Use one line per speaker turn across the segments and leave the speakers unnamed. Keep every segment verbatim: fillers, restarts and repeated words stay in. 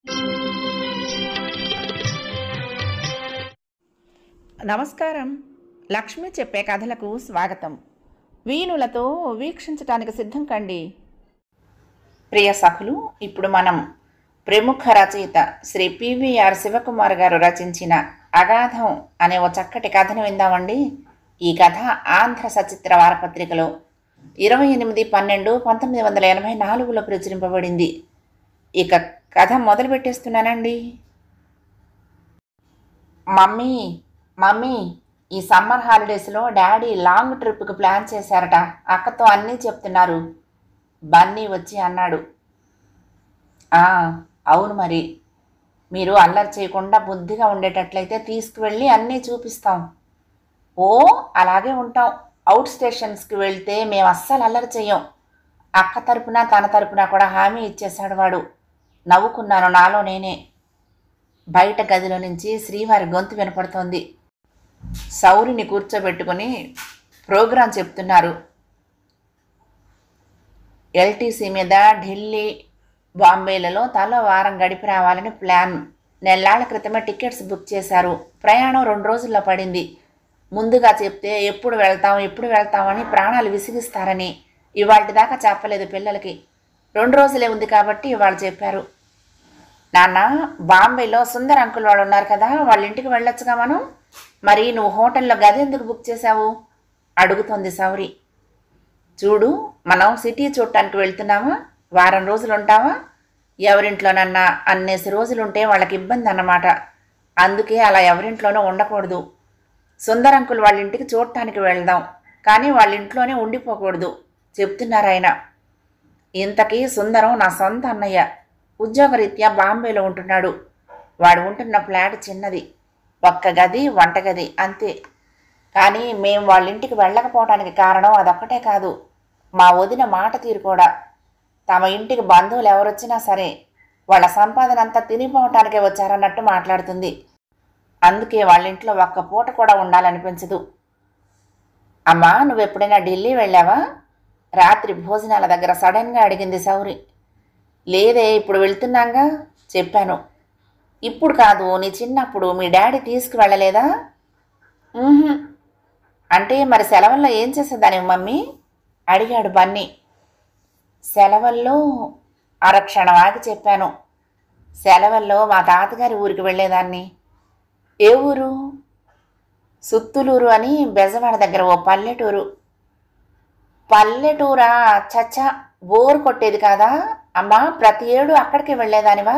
నమస్కారం. లక్ష్మి చెప్పే కథలకు స్వాగతం. వీణులతో వీక్షించటానికి సిద్ధం కండి. ప్రియ సఖులు, ఇప్పుడు మనం ప్రముఖ రచయిత శ్రీ పివిఆర్ శివకుమార్ గారు రచించిన అగాధం అనే ఓ చక్కటి కథను విందామండి. ఈ కథ ఆంధ్ర సచిత్ర వారపత్రికలో ఇరవై ఎనిమిది పన్నెండు పంతొమ్మిది వందల ఎనభై నాలుగులో ప్రచురింపబడింది. ఇక కథ మొదలు పెట్టేస్తున్నానండి. మమ్మీ మమ్మీ ఈ సమ్మర్ హాలిడేస్లో డాడీ లాంగ్ ట్రిప్కి ప్లాన్ చేశారట. అక్కతో అన్నీ చెప్తున్నారు. బన్నీ వచ్చి అన్నాడు. అవును, మరి మీరు అల్లరి చేయకుండా బుద్ధిగా ఉండేటట్లయితే తీసుకువెళ్ళి అన్నీ చూపిస్తాం. ఓ అలాగే ఉంటాం. అవుట్ స్టేషన్స్కి వెళ్తే మేము అస్సలు అల్లరి చెయ్యం. అక్క తరపున తన తరపున కూడా హామీ ఇచ్చేశాడు వాడు. నవ్వుకున్నాను నాలో నేనే. బయట గదిలో నుంచి శ్రీవారి గొంతు వినపడుతోంది. సౌరిని కూర్చోబెట్టుకుని ప్రోగ్రాం చెప్తున్నారు. ఎల్టీసీ మీద ఢిల్లీ, బాంబేలలో తలో వారం గడిపి రావాలని ప్లాన్. నెల్లాళ్ల క్రితమే టికెట్స్ బుక్ చేశారు. ప్రయాణం రెండు రోజుల్లో పడింది. ముందుగా చెప్తే ఎప్పుడు వెళ్తాం ఎప్పుడు వెళ్తామని ప్రాణాలు విసిగిస్తారని ఇవాళ దాకా చెప్పలేదు పిల్లలకి. రెండు రోజులే ఉంది కాబట్టి ఇవాళ చెప్పారు. నాన్న, బాంబేలో సుందర్ అంకుల్ వాళ్ళు ఉన్నారు కదా, వాళ్ళ ఇంటికి వెళ్ళొచ్చుగా మనం. మరి నువ్వు హోటల్లో గది ఎందుకు బుక్ చేశావు అడుగుతోంది సౌరి. చూడు, మనం సిటీ చూడటానికి వెళ్తున్నామా, వారం రోజులు ఉంటావా? ఎవరింట్లోనన్నా అన్నేసి రోజులుంటే వాళ్ళకి ఇబ్బంది అన్నమాట. అందుకే అలా ఎవరింట్లోనూ ఉండకూడదు. సుందర్ అంకుల్ వాళ్ళ ఇంటికి చూడటానికి వెళ్దాం, కానీ వాళ్ళ ఇంట్లోనే ఉండిపోకూడదు చెప్తున్నారు ఆయన. ఇంతకీ సుందరం నా సొంత అన్నయ్య. ఉద్యోగరీత్యా బాంబేలో ఉంటున్నాడు. వాడు ఉంటున్న ఫ్లాట్ చిన్నది, ఒక్క గది వంటగది అంతే. కానీ మేము వాళ్ళ ఇంటికి వెళ్ళకపోవడానికి కారణం అదొక్కటే కాదు, మా వదిన మాట తీరు కూడా. తమ ఇంటికి బంధువులు ఎవరొచ్చినా సరే వాళ్ళ సంపాదన అంతా తినిపోవటానికే వచ్చారన్నట్టు మాట్లాడుతుంది. అందుకే వాళ్ళ ఇంట్లో ఒక్క పూట కూడా ఉండాలనిపించదు. అమ్మా, నువ్వెప్పుడైనా ఢిల్లీ వెళ్ళావా? రాత్రి భోజనాల దగ్గర సడన్గా అడిగింది సౌరి. లేదే, ఇప్పుడు వెళ్తున్నాగా చెప్పాను. ఇప్పుడు కాదు, నీ చిన్నప్పుడు మీ డాడీ తీసుకువెళ్ళలేదా? అంటే మరి సెలవుల్లో ఏం చేసేదాని మమ్మీ అడిగాడు బన్నీ. సెలవుల్లో అరక్షణం ఆగి చెప్పాను. సెలవుల్లో మా తాతగారి ఊరికి వెళ్ళేదాన్ని. ఏ ఊరు? సుత్తులూరు అని బెజవాడ దగ్గర ఓ పల్లెటూరు. పల్లెటూరా? చచ్చా, బోరు కొట్టేది కాదా అమ్మా? ప్రతి ఏడు అక్కడికి వెళ్ళేదానివా?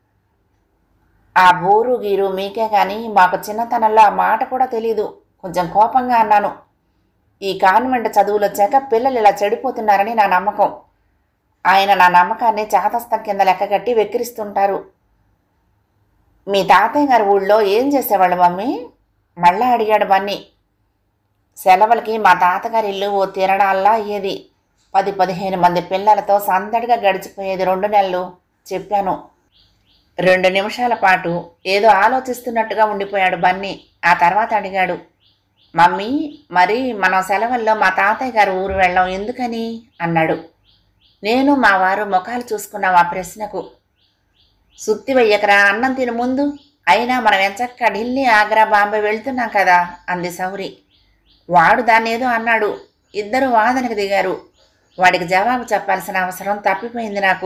ఆ బోరు గీరు మీకే కానీ మాకు చిన్నతనంలో ఆ మాట కూడా తెలీదు. కొంచెం కోపంగా అన్నాను. ఈ కాన్వెంట్ చదువులు వచ్చాక పిల్లలు ఇలా చెడిపోతున్నారని నా నమ్మకం. ఆయన నా నమ్మకాన్ని చాతస్థం కింద లెక్కగట్టి వెక్కిరిస్తుంటారు. మీ తాతయ్య గారి ఊళ్ళో ఏం చేసేవాళ్ళు మమ్మీ మళ్ళా అడిగాడు బన్నీ. సెలవులకి మా తాతగారి ఇల్లు ఓ తిరణాల్లా అయ్యేది. పది పదిహేను మంది పిల్లలతో సందడిగా గడిచిపోయేది రెండు నెలలు చెప్పాను. రెండు నిమిషాల పాటు ఏదో ఆలోచిస్తున్నట్టుగా ఉండిపోయాడు బన్నీ. ఆ తర్వాత అడిగాడు. మమ్మీ, మరి మనం సెలవుల్లో మా తాతయ్య గారు ఊరు వెళ్ళాం ఎందుకని అన్నాడు. నేను మా వారు ముఖాలు చూసుకున్నాం ఆ ప్రశ్నకు. సుత్తి వెయ్యకరా, అన్నం తిని ముందు. అయినా మనం ఎంచక్క ఢిల్లీ, ఆగ్రా, బాంబే వెళ్తున్నాం కదా అంది సౌరి. వాడు దాన్ని ఏదో అన్నాడు. ఇద్దరు వాదనకు దిగారు. వాడికి జవాబు చెప్పాల్సిన అవసరం తప్పిపోయింది నాకు.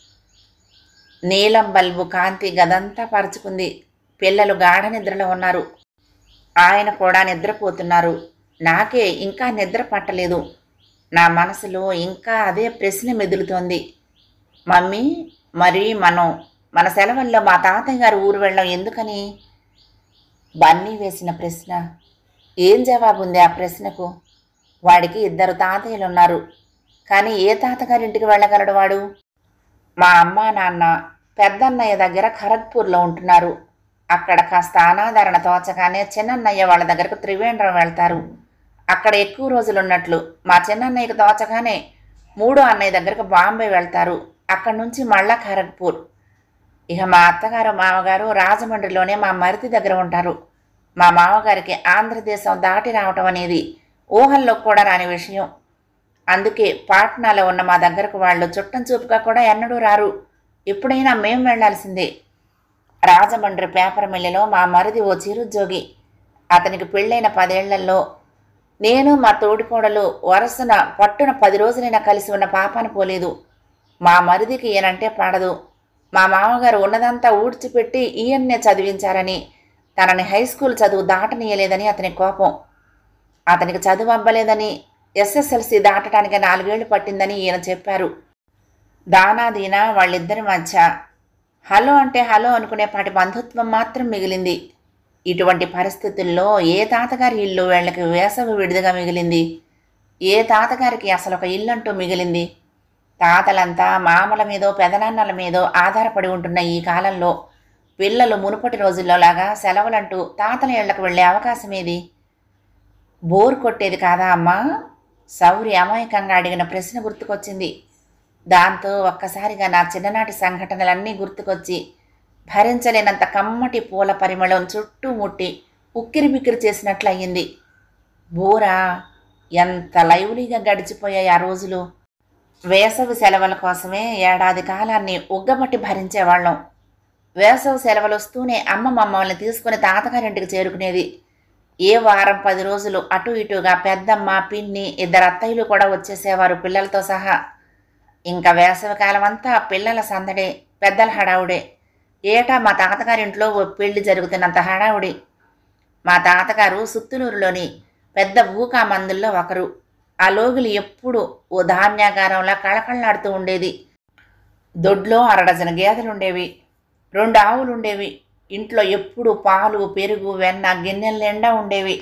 నీలం బల్బు కాంతి గదంతా పరుచుకుంది. పిల్లలు గాఢ నిద్రలో ఉన్నారు. ఆయన కూడా నిద్రపోతున్నారు. నాకే ఇంకా నిద్ర పట్టలేదు. నా మనసులో ఇంకా అదే ప్రశ్న మెదులుతోంది. మమ్మీ, మరి మనం మన సెలవుల్లో మా తాతయ్య గారు ఊరు వెళ్ళం ఎందుకని? బన్నీ వేసిన ప్రశ్న. ఏం జవాబు ఉంది ఆ ప్రశ్నకు? వాడికి ఇద్దరు తాతయ్యలు ఉన్నారు, కానీ ఏ తాతగారింటికి వెళ్ళగలడు వాడు? మా అమ్మ నాన్న పెద్దన్నయ్య దగ్గర ఖరగ్పూర్లో ఉంటున్నారు. అక్కడ కాస్త అనాదరణ తోచగానే చిన్నన్నయ్య వాళ్ళ దగ్గరకు త్రివేంద్రం వెళ్తారు. అక్కడ ఎక్కువ రోజులు ఉన్నట్లు. మా చిన్నన్నయ్యకు తోచగానే మూడో అన్నయ్య దగ్గరకు బాంబే వెళ్తారు. అక్కడి నుంచి మళ్ళా ఖరగ్పూర్. ఇక మా అత్తగారు మామగారు రాజమండ్రిలోనే మా మరిది దగ్గర ఉంటారు. మా మామగారికి ఆంధ్రదేశం దాటి రావటం అనేది ఊహల్లో కూడా రాని విషయం. అందుకే పాట్నాలో ఉన్న మా దగ్గరకు వాళ్ళు చుట్టం చూపుగా కూడా ఎన్నడూ రారు. ఎప్పుడైనా మేం వెళ్లాల్సిందే. రాజమండ్రి పేపర్ మిల్లులో మా మరిది ఓ చిరుద్యోగి. అతనికి పెళ్ళైన పదేళ్లలో నేను మా తోడికోడలు వరుసన పట్టున పది రోజులైనా కలిసి ఉన్న పాపాన పోలేదు. మా మరిదికి ఈయనంటే పడదు. మా మామగారు ఉన్నదంతా ఊడ్చిపెట్టి ఈయన్నే చదివించారని, తనని హై స్కూల్ చదువు దాటనీయలేదని అతని కోపం. అతనికి చదువు అవ్వలేదని, ఎస్ఎస్ఎల్సి దాటడానికి నాలుగేళ్లు పట్టిందని ఈయన చెప్పారు. దానాదీనా వాళ్ళిద్దరి మధ్య హలో అంటే హలో అనుకునేపాటి బంధుత్వం మాత్రం మిగిలింది. ఇటువంటి పరిస్థితుల్లో ఏ తాతగారి ఇల్లు వీళ్ళకి వేసవి విడిదిగా మిగిలింది? ఏ తాతగారికి అసలు ఒక ఇల్లంటూ మిగిలింది? తాతలంతా మామల మీదో పెదనాన్నల మీదో ఆధారపడి ఉంటున్న ఈ కాలంలో పిల్లలు మునుపటి రోజుల్లో లాగా సెలవులంటూ తాతల ఇళ్లకు వెళ్లే అవకాశం ఏది? బోర్ కొట్టేది కాదా అమ్మా? సౌరి అమాయకంగా అడిగిన ప్రశ్న గుర్తుకొచ్చింది. దాంతో ఒక్కసారిగా నా చిన్ననాటి సంఘటనలన్నీ గుర్తుకొచ్చి భరించలేనంత కమ్మటి పూల పరిమళం చుట్టూ ముట్టి ఉక్కిరి బిక్కిరి చేసినట్లయింది. బోరా? ఎంత లైవ్లీగా గడిచిపోయాయి ఆ రోజులు. వేసవి సెలవుల కోసమే ఏడాది కాలాన్ని ఉగ్గబట్టి భరించేవాళ్ళం. వేసవి సెలవులు వస్తూనే అమ్మ మమ్మల్ని తీసుకుని తాతగారింటికి చేరుకునేది. ఏ వారం పది రోజులు అటు ఇటుగా పెద్దమ్మ, పిన్ని, ఇద్దరు అత్తయ్యలు కూడా వచ్చేసేవారు పిల్లలతో సహా. ఇంకా వేసవి కాలం అంతా పిల్లల సందడే, పెద్దల హడావుడే. ఏటా మా తాతగారింట్లో ఓ పెళ్లి జరుగుతున్నంత హడావుడి. మా తాతగారు సుత్తులూరులోని పెద్ద ఊకా మందుల్లో ఒకరు. ఆ లోగిలి ఎప్పుడు ఓ ధాన్యాగారంలా కళకళలాడుతూ ఉండేది. దొడ్లో అరడజన గేదెలుండేవి, రెండు ఆవులుండేవి. ఇంట్లో ఎప్పుడు పాలు, పెరుగు, వెన్న గిన్నెల నిండా ఉండేవి.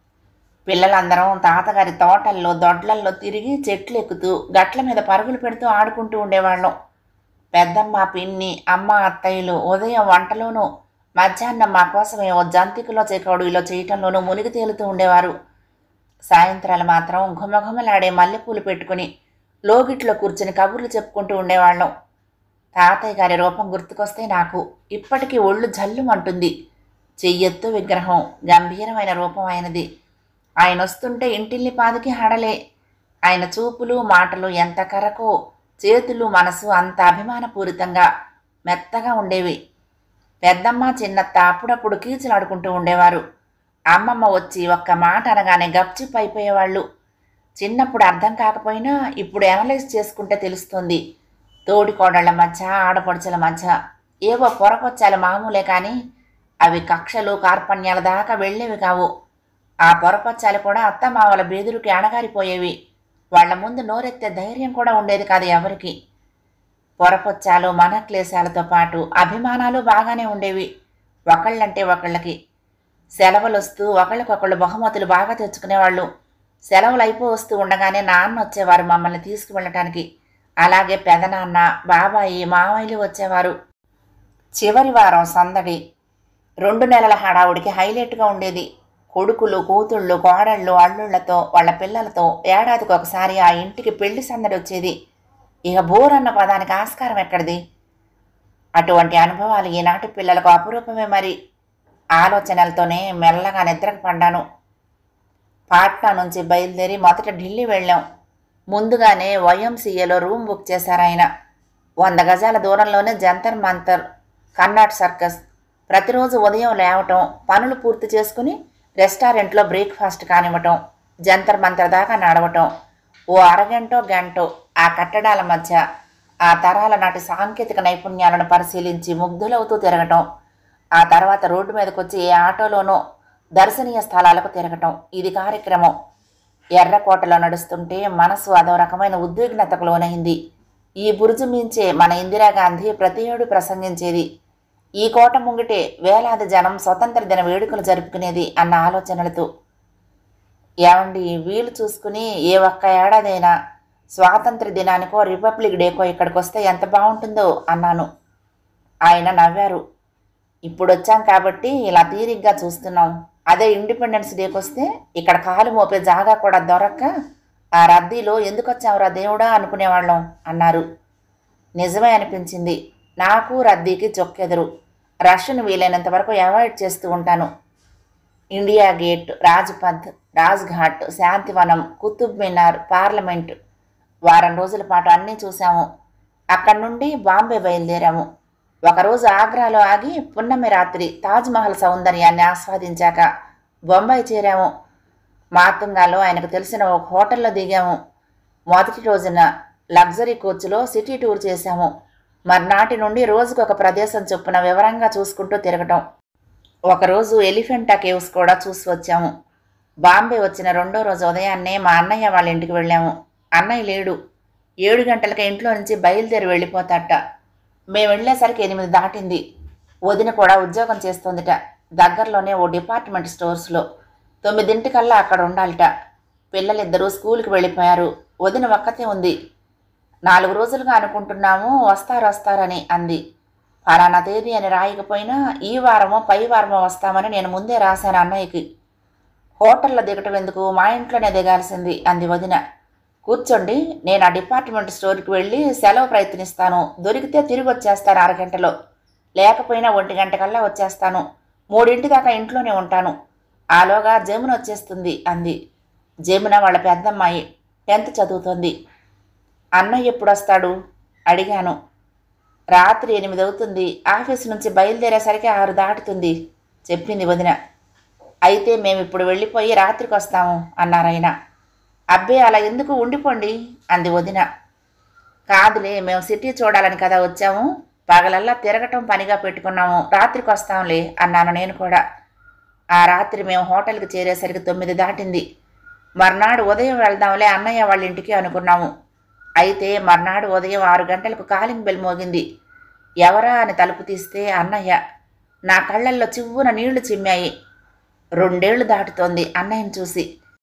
పిల్లలందరం తాతగారి తోటల్లో, దొడ్లల్లో తిరిగి చెట్లు ఎక్కుతూ గట్ల మీద పరుగులు పెడుతూ ఆడుకుంటూ ఉండేవాళ్ళం. పెద్దమ్మ, పిన్ని, అమ్మ, అత్తయ్యలు ఉదయం వంటలోనూ, మధ్యాహ్నం మా కోసమే ఓ జంతికలో చెకోడు ఇలా చేయటంలోనూ మునిగి తేలుతూ ఉండేవారు. సాయంత్రాలు మాత్రం ఘుమఘుమలాడే మల్లెపూలు పెట్టుకుని లోగిట్లో కూర్చుని కబుర్లు చెప్పుకుంటూ ఉండేవాళ్ళం. తాతయ్య గారి రూపం గుర్తుకొస్తే నాకు ఇప్పటికీ ఒళ్ళు జల్లుమంటుంది. చెయ్యెత్తు విగ్రహం, గంభీరమైన రూపం ఆయనది. ఆయన వస్తుంటే ఇంటిల్లి పాదికి హడలే. ఆయన చూపులు, మాటలు ఎంత కరకో, చేతులు, మనసు అంత అభిమానపూరితంగా మెత్తగా ఉండేవి. పెద్దమ్మ, చిన్నత్త అప్పుడప్పుడు కీచులాడుకుంటూ ఉండేవారు. అమ్మమ్మ వచ్చి ఒక్క మాట అనగానే గప్చిప్ అయిపోయేవాళ్ళు. చిన్నప్పుడు అర్థం కాకపోయినా ఇప్పుడు అనలైజ్ చేసుకుంటే తెలుస్తుంది. తోడికోడళ్ల మధ్య, ఆడపడుచుల మధ్య ఏవో పొరపొచ్చాలు మామూలే కానీ అవి కక్షలు, కార్పణ్యాల దాకా వెళ్ళేవి కావు. ఆ పొరపొచ్చాలు కూడా అత్తమావల బెదురుకి అణగారిపోయేవి. వాళ్ల ముందు నోరెత్తే ధైర్యం కూడా ఉండేది కాదు ఎవరికి. పొరపొచ్చాలు, మనక్లేశాలతో పాటు అభిమానాలు బాగానే ఉండేవి ఒకళ్ళంటే ఒకళ్ళకి. సెలవులు వస్తూ ఒకళ్ళకొకళ్ళు బహుమతులు బాగా తెచ్చుకునేవాళ్ళు. సెలవులు అయిపో వస్తూ ఉండగానే నాన్న వచ్చేవారు మమ్మల్ని తీసుకువెళ్ళటానికి. అలాగే పెదనాన్న, బాబాయి, మామయ్యలు వచ్చేవారు. చివరి వారం సందడి రెండు నెలల హడావుడికి హైలైట్గా ఉండేది. కొడుకులు, కూతుళ్ళు, కోడళ్ళు, అల్లుళ్లతో, వాళ్ళ పిల్లలతో ఏడాదికి ఒకసారి ఆ ఇంటికి పెళ్లి సందడి వచ్చేది. ఇక బోర్ అన్న పదానికి ఆస్కారం ఎక్కడిది? అటువంటి అనుభవాలు ఈనాటి పిల్లలకు అపురూపమే. మరి ఆలోచనలతోనే మెల్లగా నిద్రకు పడ్డాను. పాట్నా నుంచి బయలుదేరి మొదట ఢిల్లీ వెళ్ళాం. ముందుగానే వైఎంసీఏలో రూమ్ బుక్ చేశారాయన. వంద గజాల దూరంలోనే జంతర్ మంతర్, కర్నాట్ సర్కస్. ప్రతిరోజు ఉదయం లేవటం, పనులు పూర్తి చేసుకుని రెస్టారెంట్లో బ్రేక్ఫాస్ట్ కానివ్వటం, జంతర్ మంతర్ దాకా నడవటం, ఓ అరగంటో గంటో ఆ కట్టడాల మధ్య ఆ తరాల నాటి సాంకేతిక నైపుణ్యాలను పరిశీలించి ముగ్ధులవుతూ తిరగటం, ఆ తర్వాత రోడ్డు మీదకి వచ్చి ఏ ఆటోలోనో దర్శనీయ స్థలాలకు తిరగటం. ఇది కార్యక్రమం. ఎర్రకోటలో నడుస్తుంటే మనసు అదో రకమైన ఉద్విగ్నతకు లోనైంది. ఈ బురుజు మించే మన ఇందిరాగాంధీ ప్రతి ఏడు ప్రసంగించేది. ఈ కోట ముంగిటే వేలాది జనం స్వతంత్ర దిన వేడుకలు జరుపుకునేది అన్న ఆలోచనలతో. ఏమండి, వీలు చూసుకుని ఏ ఒక్క ఏడాదైనా స్వాతంత్ర దినానికో, రిపబ్లిక్ డేకో ఇక్కడికి వస్తే ఎంత బాగుంటుందో అన్నాను. ఆయన నవ్వారు. ఇప్పుడు వచ్చాం కాబట్టి ఇలా తీరిగ్గా చూస్తున్నాం. అదే ఇండిపెండెన్స్ డేకి వస్తే ఇక్కడ కాలు మోపే జాగా కూడా దొరక్క ఆ రద్దీలో ఎందుకు వచ్చావురా దేవుడా అనుకునేవాళ్ళం అన్నారు. నిజమే అనిపించింది. నాకు రద్దీకి చొక్కెదురు. రష్ను వీలైనంత వరకు అవాయిడ్ చేస్తూ ఉంటాను. India Gate, Rajpath, Rajghat, Shantivanam, Qutub Minar, parliament వారం రోజుల పాటు అన్నీ చూసాము. అక్కడి నుండి బాంబే బయలుదేరాము. ఒకరోజు ఆగ్రాలో ఆగి పున్నమి రాత్రి తాజ్మహల్ సౌందర్యాన్ని ఆస్వాదించాక బొంబాయి చేరాము. మాతుంగాలో ఆయనకు తెలిసిన ఒక హోటల్లో దిగాము. మొదటి రోజున లగ్జరీ కోచ్లో సిటీ టూర్ చేశాము. మర్నాటి నుండి రోజుకు ఒక ప్రదేశం చొప్పున వివరంగా చూసుకుంటూ తిరగటం. ఒకరోజు ఎలిఫెంటా కేవ్స్ కూడా చూసి వచ్చాము. బాంబే వచ్చిన రెండో రోజు ఉదయాన్నే మా అన్నయ్య వాళ్ళ ఇంటికి వెళ్ళాము. అన్నయ్య లేడు. ఏడు గంటలకి ఇంట్లో నుంచి బయలుదేరి వెళ్ళిపోతాట. మేము వెళ్ళేసరికి ఎనిమిది దాటింది. వదిన కూడా ఉద్యోగం చేస్తోందిట. దగ్గరలోనే ఓ డిపార్ట్మెంట్ స్టోర్స్లో. తొమ్మిదింటికల్లా అక్కడ ఉండాలిట. పిల్లలిద్దరూ స్కూల్కి వెళ్ళిపోయారు. వదిన ఒక్కతే ఉంది. నాలుగు రోజులుగా అనుకుంటున్నాము వస్తారు వస్తారని అంది. ఫలానా తేదీ అని రాయకపోయినా ఈ వారమో పై వారమో వస్తామని నేను ముందే రాశాను అన్నయ్యకి. హోటల్లో దిగటం ఎందుకు, మా ఇంట్లోనే దిగాల్సింది అంది వదిన. కూర్చోండి, నేను ఆ డిపార్ట్మెంట్ స్టోర్కి వెళ్ళి సెలవు ప్రయత్నిస్తాను. దొరికితే తిరిగి వచ్చేస్తాను అరగంటలో. లేకపోయినా ఒంటి గంటకల్లా వచ్చేస్తాను. మూడింటి దాకా ఇంట్లోనే ఉంటాను. ఆలోగా జమున వచ్చేస్తుంది అంది. జమున వాళ్ళ పెద్దమ్మాయి, టెన్త్ చదువుతోంది. అన్నయ్య ఎప్పుడు వస్తాడు అడిగాను. రాత్రి ఎనిమిది అవుతుంది. ఆఫీస్ నుంచి బయలుదేరేసరికి ఆరు దాటుతుంది చెప్పింది వదిన. అయితే మేమిప్పుడు వెళ్ళిపోయి రాత్రికి వస్తాము అన్నారాయన. అబ్బే, అలా ఎందుకు, ఉండిపోండి అంది వదిన. కాదులే, మేము సిటీ చూడాలని కదా వచ్చాము. పగలల్లా తిరగటం పనిగా పెట్టుకున్నాము. రాత్రికి వస్తాంలే అన్నాను నేను కూడా. ఆ రాత్రి మేము హోటల్కి చేరేసరికి తొమ్మిది దాటింది. మర్నాడు ఉదయం వెళ్దాంలే అన్నయ్య వాళ్ళ ఇంటికి అనుకున్నాము. అయితే మర్నాడు ఉదయం ఆరు గంటలకు కాలింగ్ బెల్ మోగింది. ఎవరా అని తలుపు తీస్తే అన్నయ్య. నా కళ్ళల్లో చివ్వున నీళ్లు చిమ్మాయి. రెండేళ్లు దాటుతోంది అన్నయ్యని చూసి.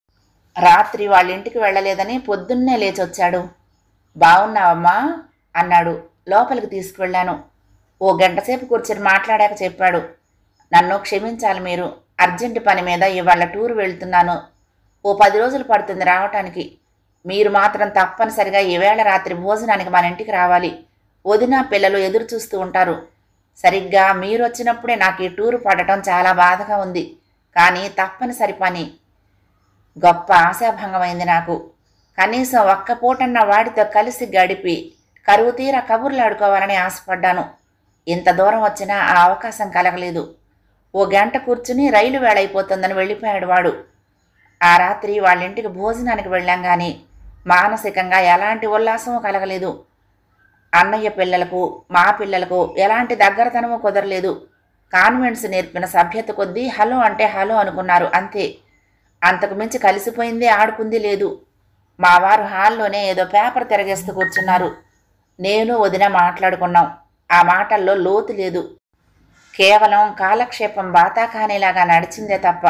రాత్రి వాళ్ళ ఇంటికి వెళ్ళలేదని పొద్దున్నే లేచొచ్చాడు. బాగున్నావమ్మా అన్నాడు. లోపలికి తీసుకువెళ్ళాను. ఓ గంటసేపు కూర్చొని మాట్లాడాక చెప్పాడు. నన్ను క్షమించాలి మీరు. అర్జెంటు పని మీద ఇవాళ టూర్ వెళ్తున్నాను. ఓ పది రోజులు పడుతుంది రావటానికి. మీరు మాత్రం తప్పనిసరిగా ఈవేళ రాత్రి భోజనానికి మన ఇంటికి రావాలి. వదిన పిల్లలు ఎదురు చూస్తూ ఉంటారు. సరిగ్గా మీరు వచ్చినప్పుడే నాకు ఈ టూరు పడటం చాలా బాధగా ఉంది. కానీ తప్పనిసరి పని. గొప్ప ఆశాభంగమైంది నాకు. కనీసం ఒక్క పూటన్న వాడితో కలిసి గడిపి కరువు తీర కబుర్లాడుకోవాలని ఆశపడ్డాను. ఇంత దూరం వచ్చినా ఆ అవకాశం కలగలేదు. ఓ గంట కూర్చుని రైలు వేళైపోతుందని వెళ్ళిపోయాడు వాడు. ఆ రాత్రి వాళ్ళ ఇంటికి భోజనానికి వెళ్ళాం కానీ మానసికంగా ఎలాంటి ఉల్లాసమూ కలగలేదు. అన్నయ్య పిల్లలకు మా పిల్లలకు ఎలాంటి దగ్గరతనమూ కుదరలేదు. కాన్వెంట్స్ నేర్పిన సభ్యత కొద్దీ హలో అంటే హలో అనుకున్నారు అంతే. అంతకు మించి కలిసిపోయింది ఆడుకుంది లేదు. మా వారు హాల్లోనే ఏదో పేపర్ తిరగేస్తూ కూర్చున్నారు. నేను వదిన మాట్లాడుకున్నాం. ఆ మాటల్లో లోతు లేదు. కేవలం కాలక్షేపం బాతాకానేలాగా నడిచిందే తప్ప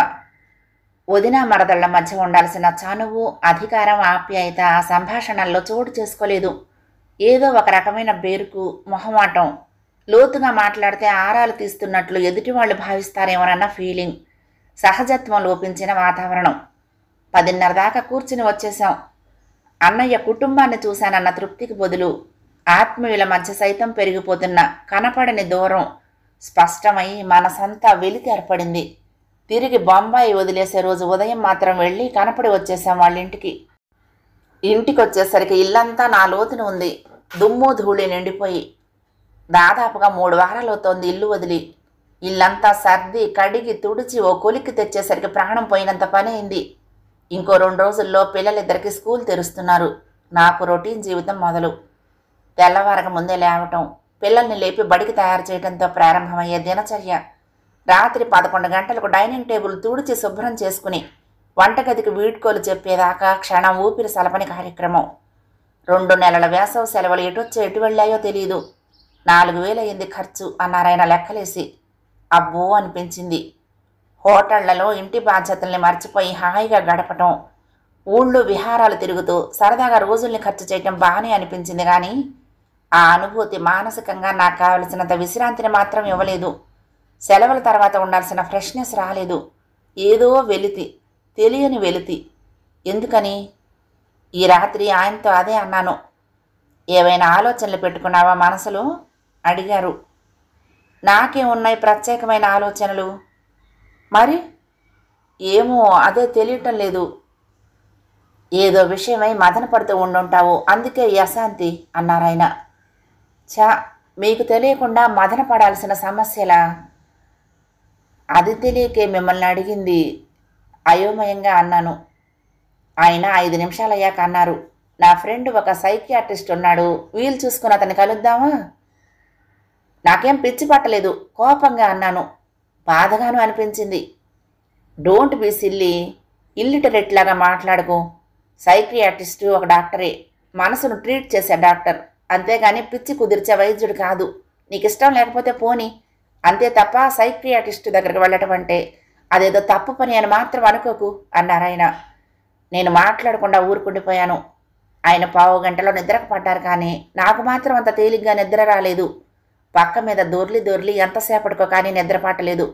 వదిన మరదళ్ల మధ్య ఉండాల్సిన చనువు, అధికారం, ఆప్యాయత ఆ సంభాషణల్లో చోటు చేసుకోలేదు. ఏదో ఒక రకమైన బెరుకు, మొహమాటం. లోతుగా మాట్లాడితే ఆరాలు తీస్తున్నట్లు ఎదుటివాళ్లు భావిస్తారేమోనన్న ఫీలింగ్. సహజత్వం లోపించిన వాతావరణం. పదిన్నర దాకా కూర్చుని వచ్చేశాం. అన్నయ్య కుటుంబాన్ని చూశానన్న తృప్తికి బదులు ఆత్మీయుల మధ్య సైతం పెరిగిపోతున్న కనపడని దూరం స్పష్టమై మనసంతా వెలితి ఏర్పడింది. తిరిగి బొంబాయి వదిలేసే రోజు ఉదయం మాత్రం వెళ్ళి కనపడి వచ్చేసాం వాళ్ళింటికి. ఇంటికి వచ్చేసరికి ఇల్లంతా నా లోతున ఉంది. దుమ్ము ధూళి నిండిపోయి. దాదాపుగా మూడు వారాలవుతోంది ఇల్లు వదిలి. ఇల్లంతా సర్ది కడిగి తుడిచి ఓ కొలిక్కి తెచ్చేసరికి ప్రాణం పోయినంత పని అయింది. ఇంకో రెండు రోజుల్లో పిల్లలిద్దరికి స్కూల్ తెరుస్తున్నారు. నాకు రొటీన్ జీవితం మొదలు. తెల్లవారక ముందే లేవటం, పిల్లల్ని లేపి బడికి తయారు చేయడంతో ప్రారంభమయ్యే దినచర్య. రాత్రి పదకొండు గంటలకు డైనింగ్ టేబుల్ తుడిచి శుభ్రం చేసుకుని వంటగదికి వీడ్కోలు చెప్పేదాకా క్షణం ఊపిరి సలపని కార్యక్రమం. రెండు నెలల వేసవ సెలవులు ఎటొచ్చో ఎటు వెళ్ళాయో తెలియదు. నాలుగు వేలు అయింది ఖర్చు అన్నారాయన లెక్కలేసి. అబ్బో అనిపించింది. హోటళ్లలో ఇంటి బాధ్యతల్ని మర్చిపోయి హాయిగా గడపటం, ఊళ్ళో విహారాలు తిరుగుతూ సరదాగా రోజుల్ని ఖర్చు చేయటం బాగానే అనిపించింది. కానీ ఆ అనుభూతి మానసికంగా నాకు కావలసినంత విశ్రాంతిని మాత్రం ఇవ్వలేదు. సెలవుల తర్వాత ఉండాల్సిన ఫ్రెష్నెస్ రాలేదు. ఏదో వెలితి, తెలియని వెలితి. ఎందుకని? ఈ రాత్రి ఆయనతో అదే అన్నాను. ఏవైనా ఆలోచనలు పెట్టుకున్నావా మనసులో అడిగారు. నాకేమున్నాయి ప్రత్యేకమైన ఆలోచనలు? మరి ఏమో అదే తెలియటం లేదు. ఏదో విషయమై మదన పడుతూ ఉండుంటావు, అందుకే ఈ అశాంతి అన్నారాయన. చా, మీకు తెలియకుండా మదన పడాల్సిన సమస్యలా? అది తెలియకే మిమ్మల్ని అడిగింది అయోమయంగా అన్నాను. ఆయన ఐదు నిమిషాలయ్యాక అన్నారు, నా ఫ్రెండ్ ఒక సైకియాట్రిస్ట్ ఉన్నాడు, వీలు చూసుకుని అతన్ని కలుద్దామా? నాకేం పిచ్చి పట్టలేదు, కోపంగా అన్నాను. బాధగాను అనిపించింది. డోంట్ బీ సిల్లీ, ఇల్లిటరేట్ లాగా మాట్లాడుకో. సైకియాట్రిస్టు ఒక డాక్టరే, మనసును ట్రీట్ చేసే డాక్టర్, అంతేగాని పిచ్చి కుదిర్చే వైద్యుడు కాదు. నీకు ఇష్టం లేకపోతే పోని, అంతే తప్ప సైకియాట్రిస్టు దగ్గరికి వెళ్ళటం అంటే అదేదో తప్పు పని అని మాత్రం అనుకోకు అన్నారాయన. నేను మాట్లాడకుండా ఊరుకుండిపోయాను. ఆయన పావు గంటలో నిద్రకు పడ్డారు, కానీ నాకు మాత్రం అంత తేలిగ్గా నిద్ర రాలేదు. పక్క మీద దొర్లి దొర్లి ఎంతసేపటికో కానీ నిద్ర పట్టలేదు.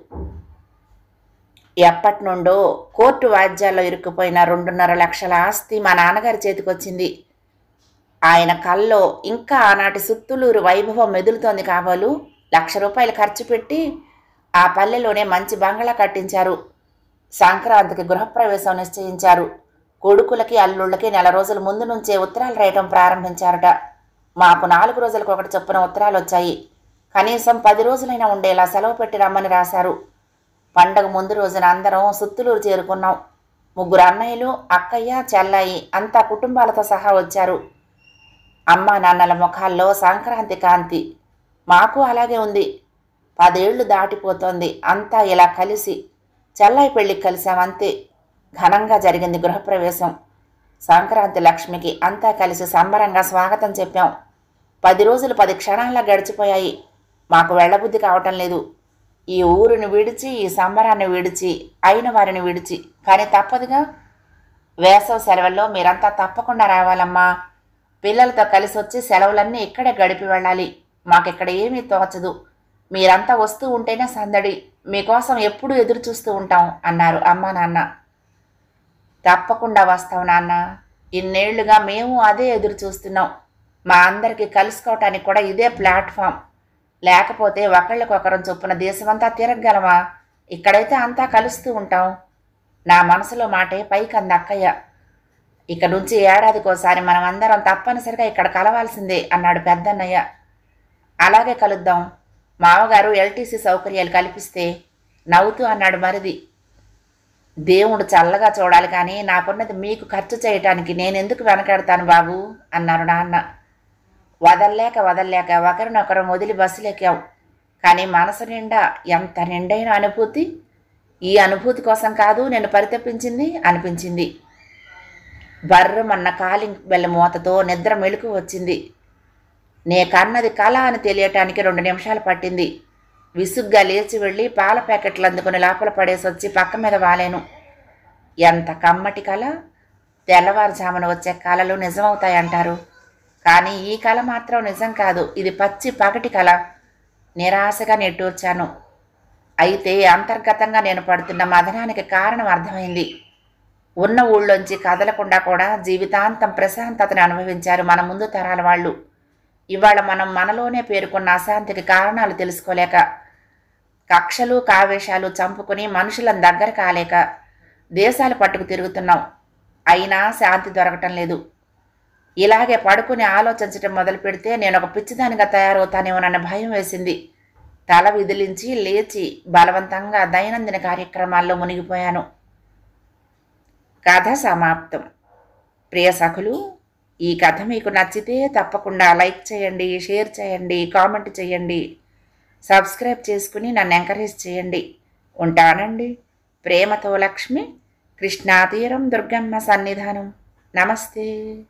ఎప్పటి నుండో కోర్టు వాద్యాల్లో ఇరుక్కుపోయిన రెండున్నర లక్షల ఆస్తి మా నాన్నగారి చేతికొచ్చింది. ఆయన కల్లో ఇంకా ఆనాటి సుత్తులూరు వైభవం మెదులుతోంది కాబోలు. లక్ష రూపాయలు ఖర్చు పెట్టి ఆ పల్లెలోనే మంచి బంగళా కట్టించారు. సంక్రాంతికి గృహప్రవేశం నిశ్చయించారు. కొడుకులకి అల్లుళ్ళకి నెల రోజుల ముందు నుంచే ఉత్తరాలు రాయటం ప్రారంభించారట. మాకు నాలుగు రోజులకు ఒకటి చొప్పున ఉత్తరాలు వచ్చాయి. కనీసం పది రోజులైనా ఉండేలా సెలవు పెట్టి రమ్మని రాశారు. పండగ ముందు రోజున అందరం సుత్తులూరు చేరుకున్నాం. ముగ్గురు అన్నయ్యలు, అక్కయ్య, చెల్లాయి అంతా కుటుంబాలతో సహా వచ్చారు. అమ్మా నాన్నల ముఖాల్లో సంక్రాంతి కాంతి. మాకు అలాగే ఉంది. పదేళ్లు దాటిపోతోంది. అంతా ఇలా కలిసి చెల్లాయి పెళ్ళికి కలిసామంతే. ఘనంగా జరిగింది గృహప్రవేశం. సంక్రాంతి లక్ష్మికి అంతా కలిసి సంబరంగా స్వాగతం చెప్పాం. పది రోజులు పది క్షణాల్లో గడిచిపోయాయి. మాకు వెళ్ళబుద్ధి కావటం లేదు. ఈ ఊరిని విడిచి, ఈ సంబరాన్ని విడిచి, అయిన వారిని విడిచి. కానీ తప్పదుగా. వేసవి సెలవుల్లో మీరంతా తప్పకుండా రావాలమ్మా. పిల్లలతో కలిసి వచ్చి సెలవులన్నీ ఇక్కడే గడిపి వెళ్ళాలి. మాకిక్కడ ఏమీ తోచదు. మీరంతా వస్తూ ఉంటేనే సందడి. మీకోసం ఎప్పుడూ ఎదురు చూస్తూ ఉంటాం అన్నారు అమ్మా నాన్న. తప్పకుండా వస్తాం నాన్న. ఇన్నేళ్లుగా మేము అదే ఎదురు చూస్తున్నాం. మా అందరికీ కలుసుకోవటానికి కూడా ఇదే ప్లాట్ఫామ్. లేకపోతే ఒకళ్ళకొకరం చొప్పున దేశమంతా తిరగగలమా? ఇక్కడైతే అంతా కలుస్తూ ఉంటాం. నా మనసులో మాటే పైకి అంది అక్కయ్య. ఇక నుంచి ఏడాదికోసారి మనం అందరం తప్పనిసరిగా ఇక్కడ కలవాల్సిందే అన్నాడు పెద్దన్నయ్య. అలాగే కలుద్దాం. మామగారు ఎల్టీసీ సౌకర్యాలు కల్పిస్తే నవ్వుతూ అన్నాడు మరిది. దేవుడు చల్లగా చూడాలి, కానీ నాకున్నది మీకు ఖర్చు చేయటానికి నేనెందుకు వెనకాడతాను బాబు అన్నారు నాన్న. వదల్లేక వదల్లేక ఒకరినొకరం వదిలి బస్సులెక్కాం. కానీ మనసు నిండా ఎంత నిండైన అనుభూతి. ఈ అనుభూతి కోసం కాదు నేను పరితపించింది అనిపించింది. బర్రమన్న కాలింగ్ బెల్ల మూతతో నిద్ర మెలుకు వచ్చింది. నే కన్నది కళ అని తెలియటానికి రెండు నిమిషాలు పట్టింది. విసుగ్గా లేచి వెళ్ళి పాల ప్యాకెట్లు అందుకుని లోపల పడేసి వచ్చి పక్క మీద వాలేను. ఎంత కమ్మటి కళ! తెల్లవారుజామున వచ్చే కళలు నిజమవుతాయంటారు, కానీ ఈ కళ మాత్రం నిజం కాదు. ఇది పచ్చి పగటి కళ. నిరాశగా నెట్టూర్చాను. అయితే అంతర్గతంగా నేను పడుతున్న మదనానికి కారణం అర్థమైంది. ఉన్న ఊళ్ళోంచి కదలకుండా కూడా జీవితాంతం ప్రశాంతతను అనుభవించారు మన ముందు తరాల వాళ్ళు. ఇవాళ మనం మనలోనే పేర్కొన్న అశాంతికి కారణాలు తెలుసుకోలేక, కక్షలు కావేశాలు చంపుకుని మనుషులను దగ్గర కాలేక దేశాలు పట్టుకు తిరుగుతున్నాం. అయినా శాంతి దొరకటం లేదు. ఇలాగే పడుకుని ఆలోచించటం మొదలు పెడితే నేను ఒక పిచ్చిదానిగా తయారవుతానేమోనన్న భయం వేసింది. తల విదిలించి లేచి బలవంతంగా దైనందిన కార్యక్రమాల్లో మునిగిపోయాను. కథ సమాప్తం. ప్రియ సఖులు, ఈ కథ మీకు నచ్చితే తప్పకుండా లైక్ చేయండి, షేర్ చేయండి, కామెంట్ చేయండి, సబ్స్క్రైబ్ చేసుకుని నన్ను ఎంకరేజ్ చేయండి. ఉంటానండి. ప్రేమతో లక్ష్మి, కృష్ణాతీరం, దుర్గమ్మ సన్నిధానం. నమస్తే.